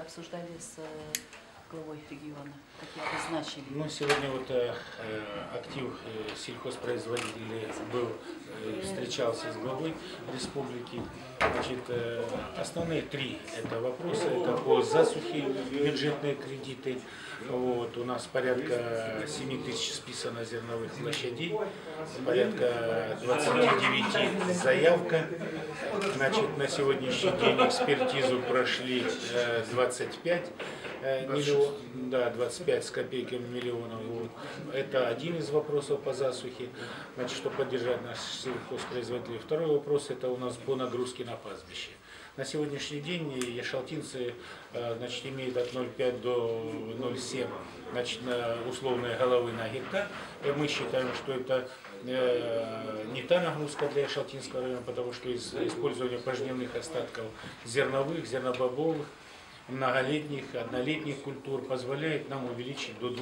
обсуждали с главой региона? Какие обозначили? Ну, сегодня вот актив сельхозпроизводителей встречался с главой республики. Значит, основные три это вопроса. Это по засухе бюджетные кредиты. Вот, у нас порядка 7 тысяч списано зерновых площадей, порядка 29 заявка. Значит, на сегодняшний день экспертизу прошли 25 миллионов, да, 25 с копейками миллионов. Вот. Это один из вопросов по засухе, значит, чтобы поддержать наших сельхозпроизводителей. Второй вопрос это у нас по нагрузке на пастбище. На сегодняшний день яшалтинцы, значит, имеют от 0,5 до 0,7 значит, условные головы на гектар. Мы считаем, что это не та нагрузка для Яшалтинского района, потому что использование пожнивных остатков зерновых, зернобобовых, многолетних, однолетних культур позволяет нам увеличить до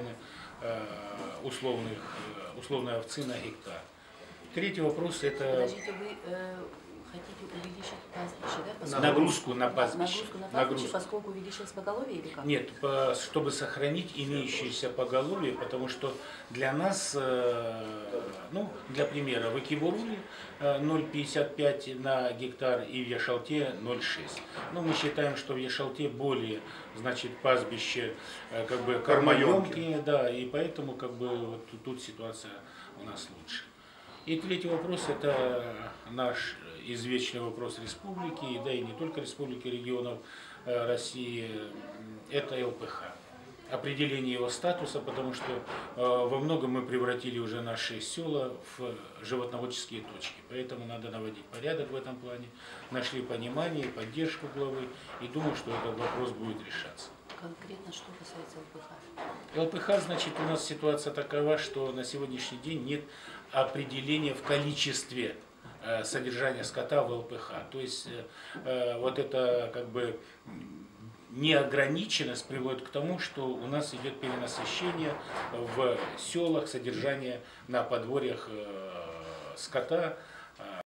2,5 условной овцы на гектар. Третий вопрос это... Подождите, вы хотите увеличить пастбище, да? Нагрузку на пастбище. Нагрузку на пастбище, поскольку увеличилось поголовье или как? Нет, чтобы сохранить имеющееся поголовье, потому что для нас, ну, для примера, в Экибуруле 0,55 на гектар и в Яшалте 0,6. Ну, мы считаем, что в Яшалте более, значит, пастбище как бы кормоемкие, да, и поэтому как бы вот тут ситуация у нас лучше. И третий вопрос это наш извечный вопрос республики, да и не только республики, регионов России, это ЛПХ. Определение его статуса, потому что во многом мы превратили уже наши села в животноводческие точки. Поэтому надо наводить порядок в этом плане. Нашли понимание, поддержку главы и думаю, что этот вопрос будет решаться. Конкретно что касается ЛПХ? ЛПХ, значит, у нас ситуация такова, что на сегодняшний день нет определения в количестве содержания скота в ЛПХ. То есть вот это как бы неограниченность приводит к тому, что у нас идет перенасыщение в селах содержания на подворьях скота.